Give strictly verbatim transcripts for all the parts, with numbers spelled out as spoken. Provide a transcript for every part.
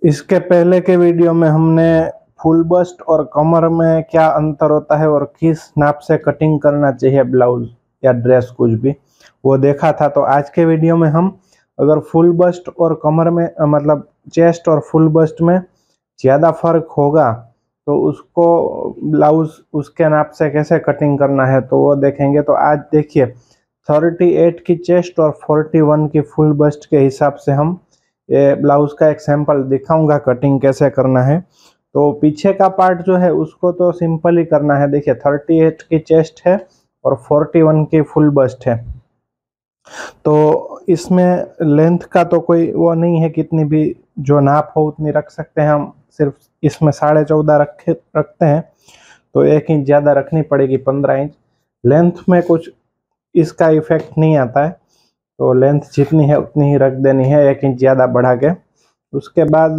इसके पहले के वीडियो में हमने फुल बस्ट और कमर में क्या अंतर होता है और किस नाप से कटिंग करना चाहिए ब्लाउज या ड्रेस कुछ भी, वो देखा था। तो आज के वीडियो में हम अगर फुल बस्ट और कमर में मतलब चेस्ट और फुल बस्ट में ज़्यादा फर्क होगा तो उसको ब्लाउज उसके नाप से कैसे कटिंग करना है तो वो देखेंगे। तो आज देखिए अड़तीस की चेस्ट और इकतालीस की फुल बस्ट के हिसाब से हम ये ब्लाउज का एक सैंपल दिखाऊंगा कटिंग कैसे करना है। तो पीछे का पार्ट जो है उसको तो सिंपल ही करना है। देखिए अड़तीस की चेस्ट है और इकतालीस की फुल बस्ट है, तो इसमें लेंथ का तो कोई वो नहीं है, कितनी भी जो नाप हो उतनी रख सकते हैं हम। सिर्फ इसमें साढ़े चौदह रखे रखते हैं तो एक इंच ज़्यादा रखनी पड़ेगी, पंद्रह इंच। लेंथ में कुछ इसका इफेक्ट नहीं आता है, तो लेंथ जितनी है उतनी ही रख देनी है, एक इंच ज़्यादा बढ़ा के। उसके बाद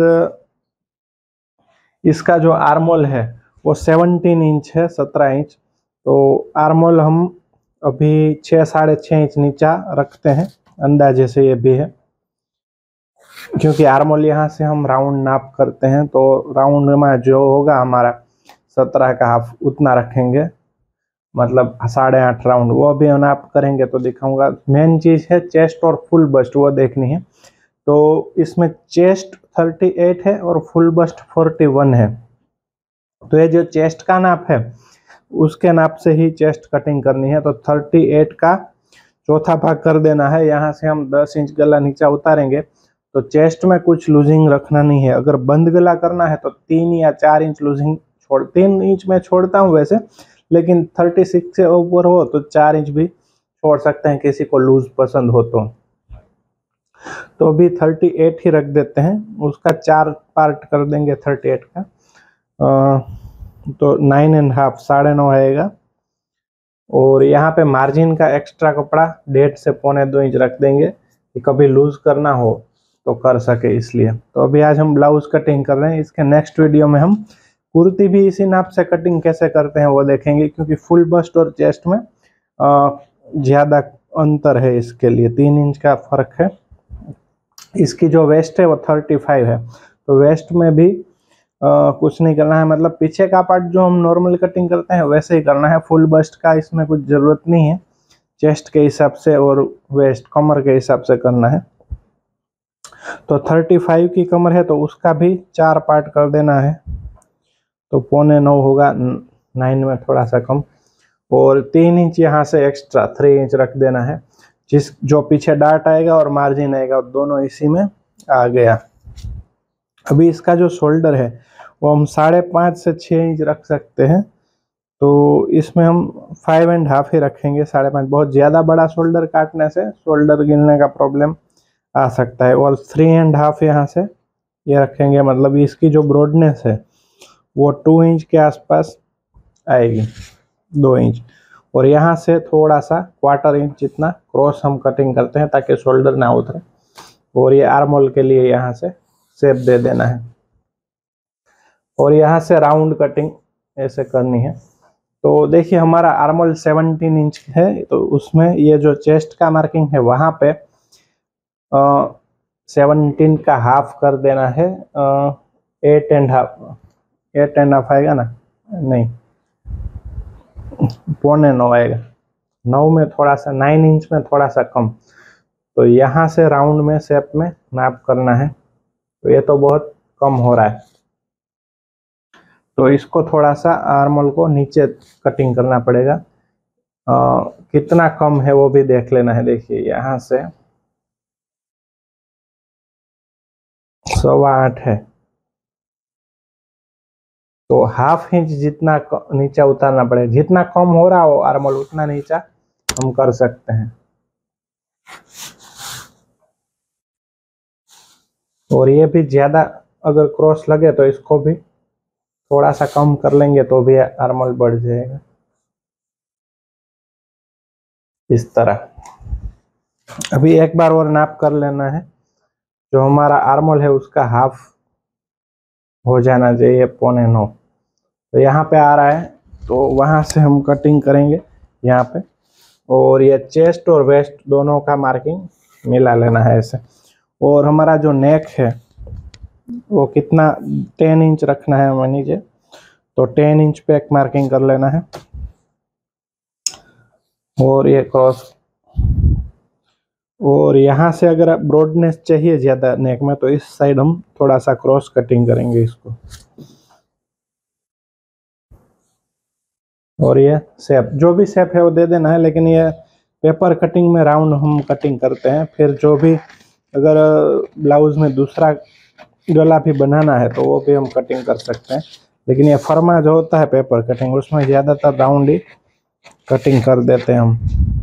इसका जो आर्मोल है वो सत्रह इंच है, सत्रह इंच। तो आर्मोल हम अभी छः साढ़े छः इंच नीचा रखते हैं, अंदाजे से ये भी है, क्योंकि आर्मोल यहाँ से हम राउंड नाप करते हैं। तो राउंड में जो होगा हमारा सत्रह का हाफ उतना रखेंगे, मतलब साढ़े आठ राउंड, वो भी नाप करेंगे तो दिखाऊंगा। मेन चीज़ है चेस्ट और फुल बस्ट, वो देखनी है। तो इसमें चेस्ट अड़तीस है और फुल बस्ट इकतालीस है। तो ये जो चेस्ट का नाप है उसके नाप से ही चेस्ट कटिंग करनी है। तो अड़तीस का चौथा भाग कर देना है। यहाँ से हम दस इंच गला नीचा उतारेंगे तो चेस्ट में कुछ लूजिंग रखना नहीं है। अगर बंद गला करना है तो तीन या चार इंच लूजिंग छोड़, तीन इंच में छोड़ता हूँ वैसे, लेकिन छत्तीस से ऊपर हो तो चार इंच भी छोड़ सकते हैं, किसी को लूज पसंद हो तो। तो अभी अड़तीस ही रख देते हैं, उसका चार पार्ट कर देंगे अड़तीस का। आ, तो नाइन एंड हाफ साढ़े नौ आएगा। और यहाँ पे मार्जिन का एक्स्ट्रा कपड़ा डेढ़ से पौने दो इंच रख देंगे कि कभी लूज करना हो तो कर सके, इसलिए। तो अभी आज हम ब्लाउज कटिंग कर रहे हैं। इसके नेक्स्ट वीडियो में हम कुर्ती भी इसी नाप से कटिंग कैसे करते हैं वो देखेंगे, क्योंकि फुल बस्ट और चेस्ट में ज़्यादा अंतर है, इसके लिए तीन इंच का फर्क है। इसकी जो वेस्ट है वो पैंतीस है, तो वेस्ट में भी आ, कुछ नहीं करना है, मतलब पीछे का पार्ट जो हम नॉर्मल कटिंग करते हैं वैसे ही करना है। फुल बस्ट का इसमें कुछ ज़रूरत नहीं है, चेस्ट के हिसाब से और वेस्ट कमर के हिसाब से करना है। तो पैंतीस की कमर है तो उसका भी चार पार्ट कर देना है, तो पौने नौ होगा, नाइन में थोड़ा सा कम। और तीन इंच यहाँ से एक्स्ट्रा थ्री इंच रख देना है, जिस जो पीछे डार्ट आएगा और मार्जिन आएगा दोनों इसी में आ गया। अभी इसका जो शोल्डर है वो हम साढ़े पाँच से छः इंच रख सकते हैं, तो इसमें हम फाइव एंड हाफ ही रखेंगे, साढ़े पाँच। बहुत ज़्यादा बड़ा शोल्डर काटने से शोल्डर गिरने का प्रॉब्लम आ सकता है। और थ्री एंड हाफ यहाँ से ये रखेंगे, मतलब इसकी जो ब्रॉडनेस है वो टू इंच के आसपास आएगी, दो इंच। और यहाँ से थोड़ा सा क्वार्टर इंच जितना क्रॉस हम कटिंग करते हैं ताकि शोल्डर ना उतरे। और ये आर्मोल के लिए यहाँ से शेप दे देना है, और यहाँ से राउंड कटिंग ऐसे करनी है। तो देखिए हमारा आर्मोल सत्रह इंच है, तो उसमें ये जो चेस्ट का मार्किंग है वहाँ पे सेवनटीन का हाफ कर देना है। Eight and half eight and half आएगा ना, नहीं पौने नौ आएगा, नौ में थोड़ा सा, नाइन इंच में थोड़ा सा कम। तो यहाँ से राउंड में शेप में नाप करना है, तो ये तो बहुत कम हो रहा है, तो इसको थोड़ा सा आर्मोल को नीचे कटिंग करना पड़ेगा। आ, कितना कम है वो भी देख लेना है। देखिए यहाँ से सवा आठ है, तो हाफ इंच जितना नीचा उतारना पड़ेगा। जितना कम हो रहा हो आर्मोल उतना नीचा हम कर सकते हैं। और ये भी ज़्यादा अगर क्रॉस लगे तो इसको भी थोड़ा सा कम कर लेंगे तो भी आर्मोल बढ़ जाएगा, इस तरह। अभी एक बार और नाप कर लेना है, जो हमारा आर्मोल है उसका हाफ हो जाना चाहिए, पौने नौ। तो यहाँ पे आ रहा है, तो वहाँ से हम कटिंग करेंगे यहाँ पे। और ये चेस्ट और वेस्ट दोनों का मार्किंग मिला लेना है ऐसे। और हमारा जो नेक है वो कितना टेन इंच रखना है हमें नीचे, तो टेन इंच पे एक मार्किंग कर लेना है। और ये क्रॉस, और यहाँ से अगर आप ब्रॉडनेस चाहिए ज़्यादा नेक में तो इस साइड हम थोड़ा सा क्रॉस कटिंग करेंगे इसको। और ये शेप, जो भी शेप है वो दे देना है, लेकिन ये पेपर कटिंग में राउंड हम कटिंग करते हैं। फिर जो भी अगर ब्लाउज में दूसरा गला भी बनाना है तो वो भी हम कटिंग कर सकते हैं, लेकिन ये फर्मा जो होता है पेपर कटिंग, उसमें ज़्यादातर राउंड ही कटिंग कर देते हैं हम।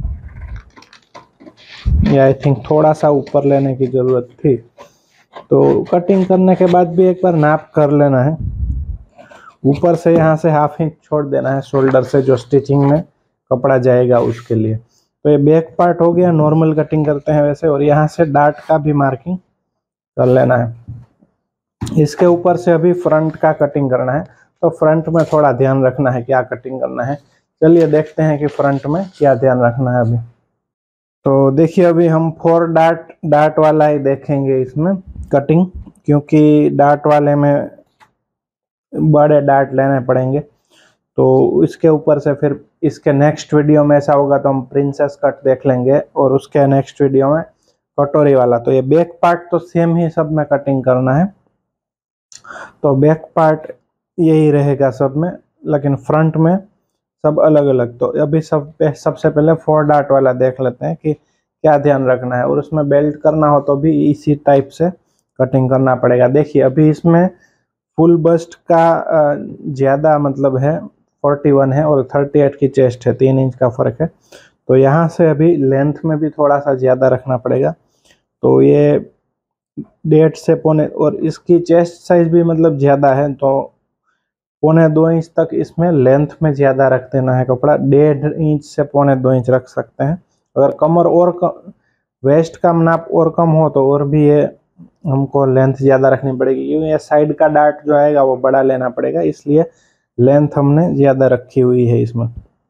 ये आई थिंक थोड़ा सा ऊपर लेने की ज़रूरत थी, तो कटिंग करने के बाद भी एक बार नाप कर लेना है। ऊपर से यहाँ से हाफ इंच छोड़ देना है शोल्डर से, जो स्टिचिंग में कपड़ा जाएगा उसके लिए। तो ये बैक पार्ट हो गया, नॉर्मल कटिंग करते हैं वैसे। और यहाँ से डार्ट का भी मार्किंग कर लेना है। इसके ऊपर से अभी फ्रंट का कटिंग करना है, तो फ्रंट में थोड़ा ध्यान रखना है क्या कटिंग करना है। चलिए देखते हैं कि फ्रंट में क्या ध्यान रखना है अभी। तो देखिए अभी हम फोर डार्ट डार्ट वाला ही देखेंगे इसमें कटिंग, क्योंकि डार्ट वाले में बड़े डार्ट लेने पड़ेंगे। तो इसके ऊपर से फिर इसके नेक्स्ट वीडियो में ऐसा होगा तो हम प्रिंसेस कट देख लेंगे, और उसके नेक्स्ट वीडियो में कटोरी वाला। तो ये बैक पार्ट तो सेम ही सब में कटिंग करना है, तो बैक पार्ट यही रहेगा सब में, लेकिन फ्रंट में सब अलग अलग। तो अभी सब सबसे पहले फोर डार्ट वाला देख लेते हैं कि क्या ध्यान रखना है, और उसमें बेल्ट करना हो तो भी इसी टाइप से कटिंग करना पड़ेगा। देखिए अभी इसमें फुल बस्ट का ज़्यादा मतलब है इकतालीस है, और अड़तीस की चेस्ट है, तीन इंच का फ़र्क है। तो यहाँ से अभी लेंथ में भी थोड़ा सा ज़्यादा रखना पड़ेगा। तो ये डेढ़ से पौने, और इसकी चेस्ट साइज भी मतलब ज़्यादा है, तो पौने दो इंच तक इसमें लेंथ में ज़्यादा रख देना है कपड़ा। डेढ़ इंच से पौने दो इंच रख सकते हैं। अगर कमर और कम, वेस्ट का नाप और कम हो तो और भी ये हमको लेंथ ज़्यादा रखनी पड़ेगी, क्योंकि ये साइड का डार्ट जो आएगा वो बड़ा लेना पड़ेगा, इसलिए लेंथ हमने ज़्यादा रखी हुई है इसमें।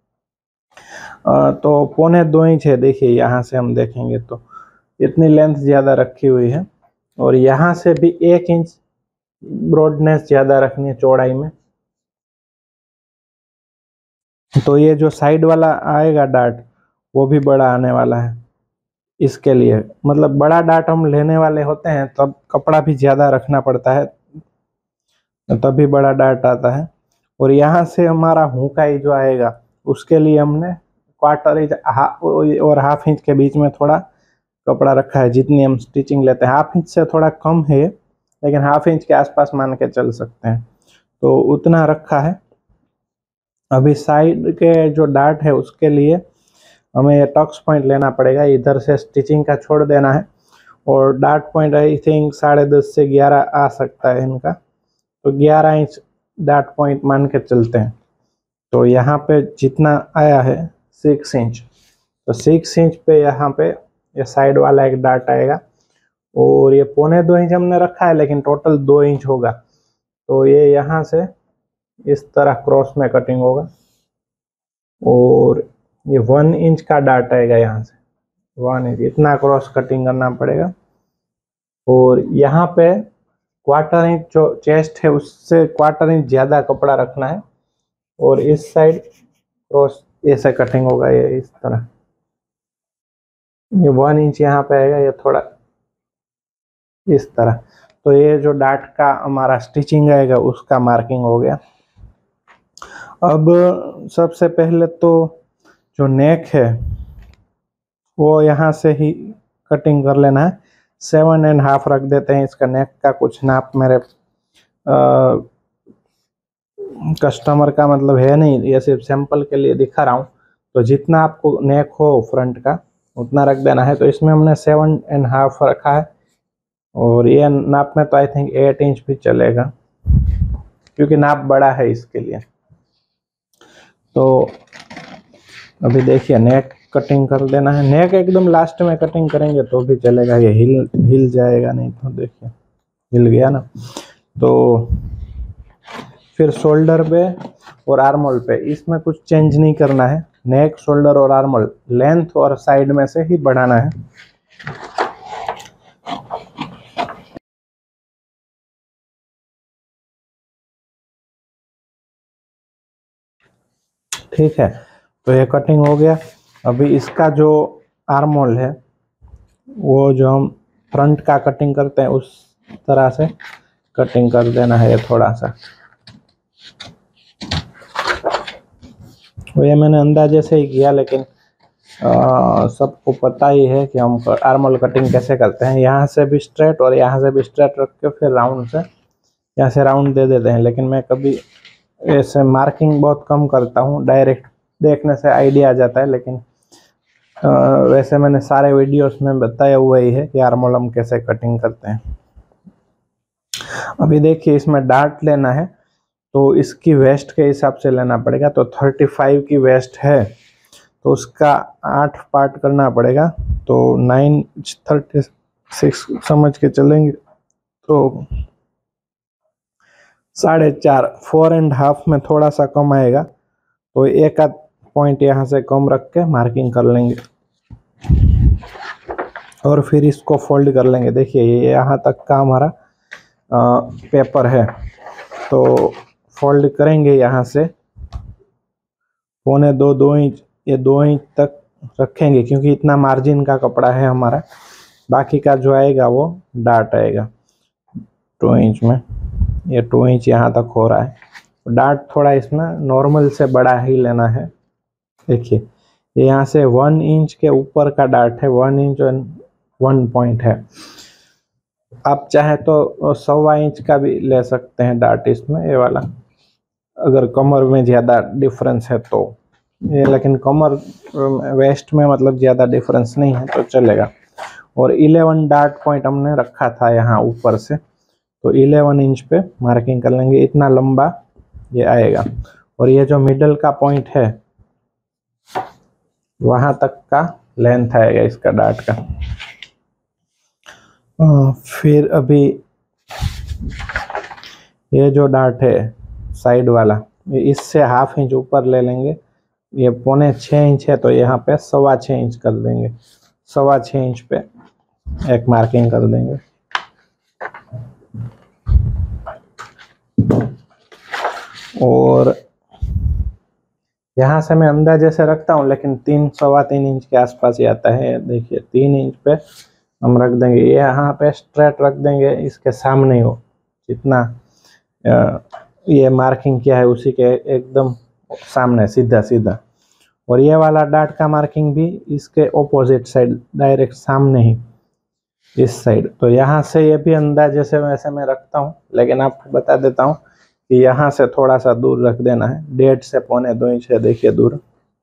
आ, तो पौने दो इंच है, देखिए यहाँ से हम देखेंगे तो इतनी लेंथ ज़्यादा रखी हुई है। और यहाँ से भी एक इंच ब्रॉडनेस ज़्यादा रखनी है चौड़ाई में। तो ये जो साइड वाला आएगा डार्ट वो भी बड़ा आने वाला है। इसके लिए मतलब बड़ा डार्ट हम लेने वाले होते हैं तब कपड़ा भी ज़्यादा रखना पड़ता है, तभी बड़ा डार्ट आता है। और यहाँ से हमारा हुकाई जो आएगा उसके लिए हमने क्वार्टर इंच और हाफ इंच के बीच में थोड़ा कपड़ा रखा है, जितनी हम स्टिचिंग लेते हैं। हाफ इंच से थोड़ा कम है, लेकिन हाफ इंच के आसपास मान के चल सकते हैं, तो उतना रखा है। अभी साइड के जो डार्ट है उसके लिए हमें ये टक्स पॉइंट लेना पड़ेगा, इधर से स्टिचिंग का छोड़ देना है। और डार्ट पॉइंट आई थिंक साढ़े दस से ग्यारह आ सकता है इनका, तो ग्यारह इंच डार्ट पॉइंट मान के चलते हैं। तो यहाँ पे जितना आया है सिक्स इंच, तो सिक्स इंच पे यहाँ पे ये साइड वाला एक डार्ट आएगा। और ये पौने दो इंच हमने रखा है, लेकिन टोटल दो इंच होगा। तो ये यहाँ से इस तरह क्रॉस में कटिंग होगा, और ये वन इंच का डार्ट आएगा यहाँ से, वन इंच इतना क्रॉस कटिंग करना पड़ेगा। और यहाँ पे क्वार्टर इंच जो चेस्ट है उससे क्वार्टर इंच ज़्यादा कपड़ा रखना है, और इस साइड क्रॉस ऐसे कटिंग होगा, ये इस तरह। ये वन इंच यहाँ पे आएगा, ये थोड़ा इस तरह। तो ये जो डार्ट का हमारा स्टिचिंग आएगा उसका मार्किंग हो गया। अब सबसे पहले तो जो नेक है वो यहाँ से ही कटिंग कर लेना है। सेवन एंड हाफ रख देते हैं इसका नेक का। कुछ नाप मेरे आ, कस्टमर का मतलब है नहीं, ये सिर्फ सैंपल के लिए दिखा रहा हूँ। तो जितना आपको नेक हो फ्रंट का उतना रख देना है। तो इसमें हमने सेवन एंड हाफ रखा है, और ये नाप में तो आई थिंक एट इंच भी चलेगा, क्योंकि नाप बड़ा है इसके लिए। तो अभी देखिए नेक कटिंग कर देना है। नेक एकदम लास्ट में कटिंग करेंगे तो भी चलेगा, ये हिल हिल जाएगा नहीं तो। देखिए हिल गया ना। तो फिर शोल्डर पे और आर्मोल पे इसमें कुछ चेंज नहीं करना है। नेक, शोल्डर और आर्मोल लेंथ और साइड में से ही बढ़ाना है। ठीक है, तो ये कटिंग हो गया। अभी इसका जो आर्म होल है वो जो हम फ्रंट का कटिंग करते हैं उस तरह से कटिंग कर देना है थोड़ा सा। वो ये मैंने अंदाजे से ही किया, लेकिन सबको पता ही है कि हम आर्मोल कटिंग कैसे करते हैं। यहाँ से भी स्ट्रेट और यहाँ से भी स्ट्रेट रख के फिर राउंड से यहाँ से राउंड दे देते हैं। लेकिन मैं कभी ऐसे मार्किंग बहुत कम करता हूँ, डायरेक्ट देखने से आइडिया आ जाता है। लेकिन आ, वैसे मैंने सारे वीडियोस में बताया हुआ ही है कि आर्मोल हम कैसे कटिंग करते हैं। अभी देखिए, इसमें डार्ट लेना है तो इसकी वेस्ट के हिसाब से लेना पड़ेगा। तो पैंतीस की वेस्ट है तो उसका आठ पार्ट करना पड़ेगा, तो नाइन थर्टी सिक्स समझ के चलेंगे तो साढ़े चार फोर एंड हाफ में थोड़ा सा कम आएगा, तो एक आध पॉइंट यहाँ से कम रख के मार्किंग कर लेंगे और फिर इसको फोल्ड कर लेंगे। देखिए ये यहाँ तक का हमारा आ, पेपर है, तो फोल्ड करेंगे यहाँ से पौने दो दो इंच, ये दो इंच तक रखेंगे क्योंकि इतना मार्जिन का कपड़ा है हमारा। बाकी का जो आएगा वो डार्ट आएगा टू इंच में, ये टू इंच यहाँ तक हो रहा है। डार्ट थोड़ा इसमें नॉर्मल से बड़ा ही लेना है। देखिए ये यहाँ से वन इंच के ऊपर का डार्ट है, वन इंच और वन पॉइंट है। आप चाहे तो सवा इंच का भी ले सकते हैं डार्ट इसमें, ये वाला, अगर कमर में ज़्यादा डिफरेंस है तो ये। लेकिन कमर वेस्ट में मतलब ज़्यादा डिफरेंस नहीं है तो चलेगा। और इलेवन डार्ट पॉइंट हमने रखा था यहाँ ऊपर से, तो इलेवन इंच पे मार्किंग कर लेंगे। इतना लंबा ये आएगा और ये जो मिडल का पॉइंट है वहाँ तक का लेंथ आएगा इसका डार्ट का। आ, फिर अभी ये जो डार्ट है साइड वाला, ये इससे हाफ इंच ऊपर ले लेंगे। ये पौने छः इंच है तो यहाँ पे सवा छः इंच कर देंगे, सवा छः इंच पे एक मार्किंग कर देंगे। और यहाँ से मैं अंदाजे से रखता हूँ, लेकिन तीन सवा तीन इंच के आसपास ही आता है। देखिए तीन इंच पे हम रख देंगे, ये यहाँ पे स्ट्रेट रख देंगे, इसके सामने हो जितना ये मार्किंग किया है उसी के एकदम सामने सीधा सीधा। और ये वाला डार्ट का मार्किंग भी इसके ऑपोजिट साइड, डायरेक्ट सामने ही इस साइड। तो यहाँ से ये भी अंदाजे से वैसे मैं रखता हूँ, लेकिन आपको बता देता हूँ कि यहाँ से थोड़ा सा दूर रख देना है, डेढ़ से पौने दो इंच है, देखिए दूर।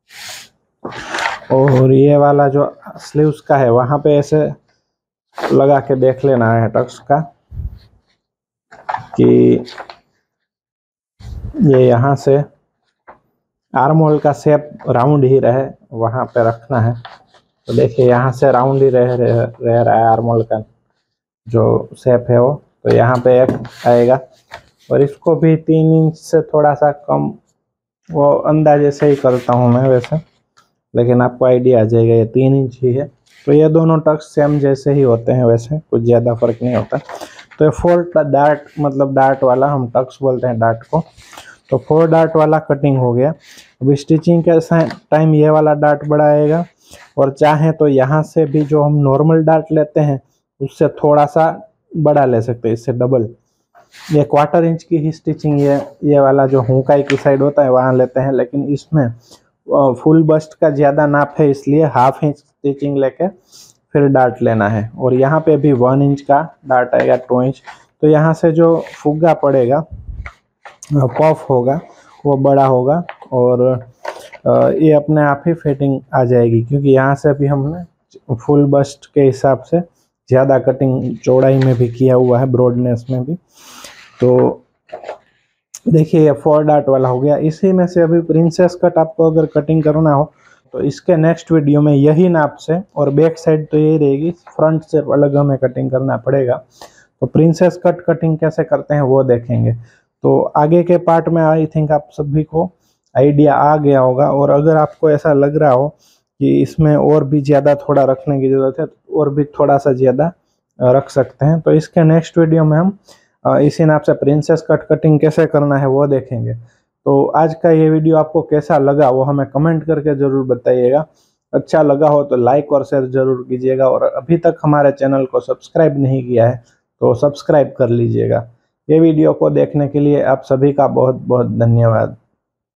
और ये वाला जो स्लीव्स का है वहाँ पे ऐसे लगा के देख लेना है टक्स का कि ये यहाँ से आर्म होल का शेप राउंड ही रहे, वहाँ पे रखना है। तो देखिए यहाँ से राउंड ही रह रह, रह रहा है आर्म होल का जो शेप है वो, तो यहाँ पे एक आएगा। और इसको भी तीन इंच से थोड़ा सा कम, वो अंदाजे से ही करता हूँ मैं वैसे, लेकिन आपको आइडिया आ जाएगा ये तीन इंच ही है। तो ये दोनों टक्स सेम जैसे ही होते हैं, वैसे कुछ ज़्यादा फर्क नहीं होता। तो ये फोर डार्ट मतलब डार्ट वाला हम टक्स बोलते हैं डार्ट को। तो फोर डार्ट वाला कटिंग हो गया। अभी स्टिचिंग के टाइम ये वाला डार्ट बड़ा आएगा, और चाहे तो यहाँ से भी जो हम नॉर्मल डार्ट लेते हैं उससे थोड़ा सा बड़ा ले सकते हैं, इससे डबल। ये क्वार्टर इंच की ही स्टिचिंग ये ये वाला जो हुकाई की साइड होता है वहाँ लेते हैं, लेकिन इसमें फुल बस्ट का ज़्यादा नाप है इसलिए हाफ इंच स्टिचिंग लेके फिर डार्ट लेना है। और यहाँ पे भी वन इंच का डार्ट आएगा, टू इंच। तो यहाँ से जो फुग्गा पड़ेगा, पफ होगा, वो बड़ा होगा और ये अपने आप ही फिटिंग आ जाएगी, क्योंकि यहाँ से भी हमने फुल बस्ट के हिसाब से ज़्यादा कटिंग चौड़ाई में भी किया हुआ है, ब्रॉडनेस में भी। तो देखिए ये फोर डार्ट वाला हो गया। इसी में से अभी प्रिंसेस कट आपको अगर कटिंग करना हो तो इसके नेक्स्ट वीडियो में यही नाप से, और बैक साइड तो यही रहेगी, फ्रंट से अलग हमें कटिंग करना पड़ेगा। तो प्रिंसेस कट कटिंग कैसे करते हैं वो देखेंगे। तो आगे के पार्ट में आई थिंक आप सभी को आइडिया आ गया होगा। और अगर आपको ऐसा लग रहा हो कि इसमें और भी ज़्यादा थोड़ा रखने की ज़रूरत है तो और भी थोड़ा सा ज़्यादा रख सकते हैं। तो इसके नेक्स्ट वीडियो में हम इसी नाप से प्रिंसेस कट कटिंग कैसे करना है वो देखेंगे। तो आज का ये वीडियो आपको कैसा लगा वो हमें कमेंट करके ज़रूर बताइएगा। अच्छा लगा हो तो लाइक और शेयर ज़रूर कीजिएगा, और अभी तक हमारे चैनल को सब्सक्राइब नहीं किया है तो सब्सक्राइब कर लीजिएगा। ये वीडियो को देखने के लिए आप सभी का बहुत बहुत धन्यवाद।